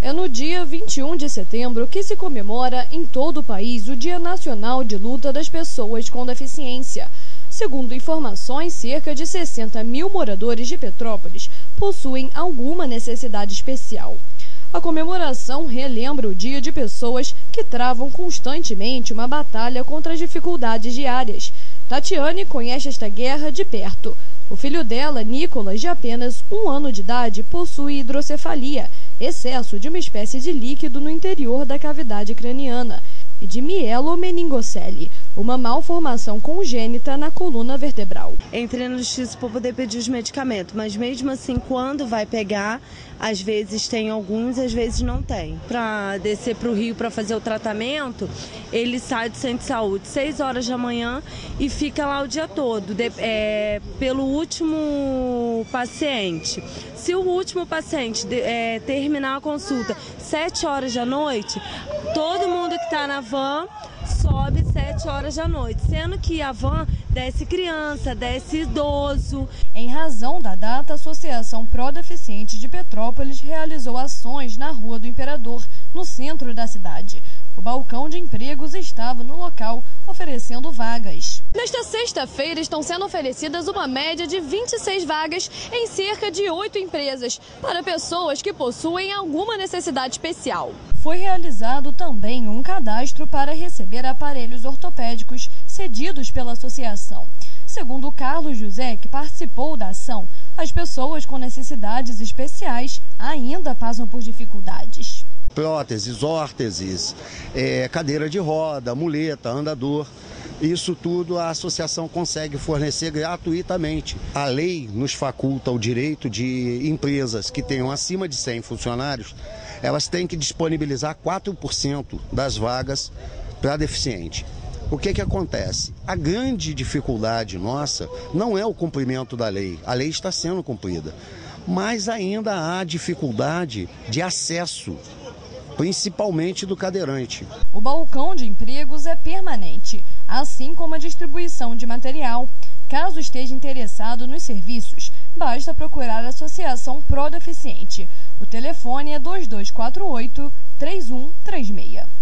É no dia 21 de setembro que se comemora em todo o país o Dia Nacional de Luta das Pessoas com Deficiência. Segundo informações, cerca de 60 mil moradores de Petrópolis possuem alguma necessidade especial. A comemoração relembra o dia de pessoas que travam constantemente uma batalha contra as dificuldades diárias. Tatiane conhece esta guerra de perto. O filho dela, Nicolas, de apenas 1 ano de idade, possui hidrocefalia, excesso de uma espécie de líquido no interior da cavidade craniana, e de mielomeningocele, uma malformação congênita na coluna vertebral. Entrei na justiça para poder pedir os medicamentos, mas mesmo assim, quando vai pegar, às vezes tem alguns, às vezes não tem. Para descer para o Rio para fazer o tratamento, ele sai do centro de saúde 6 horas da manhã e fica lá o dia todo, pelo último paciente. Se o último paciente terminar a consulta 7 horas da noite, todo mundo que está na van sobe 7 horas da noite, sendo que a van desce criança, desce idoso. Em razão da data, a Associação Pró-Deficiente de Petrópolis realizou ações na Rua do Imperador, no centro da cidade. O balcão de empregos estava no local, oferecendo vagas. Nesta sexta-feira estão sendo oferecidas uma média de 26 vagas em cerca de 8 empresas para pessoas que possuem alguma necessidade especial. Foi realizado também um cadastro para receber aparelhos ortopédicos cedidos pela associação. Segundo Carlos José, que participou da ação, as pessoas com necessidades especiais ainda passam por dificuldades. Próteses, órteses, cadeira de roda, muleta, andador. Isso tudo a associação consegue fornecer gratuitamente. A lei nos faculta o direito de empresas que tenham acima de 100 funcionários, elas têm que disponibilizar 4% das vagas para deficiente. O que acontece? A grande dificuldade nossa não é o cumprimento da lei. A lei está sendo cumprida, mas ainda há dificuldade de acesso, principalmente do cadeirante. O balcão de empregos é permanente, assim como a distribuição de material. Caso esteja interessado nos serviços, basta procurar a Associação Pró-Deficiente. O telefone é 2248-3136.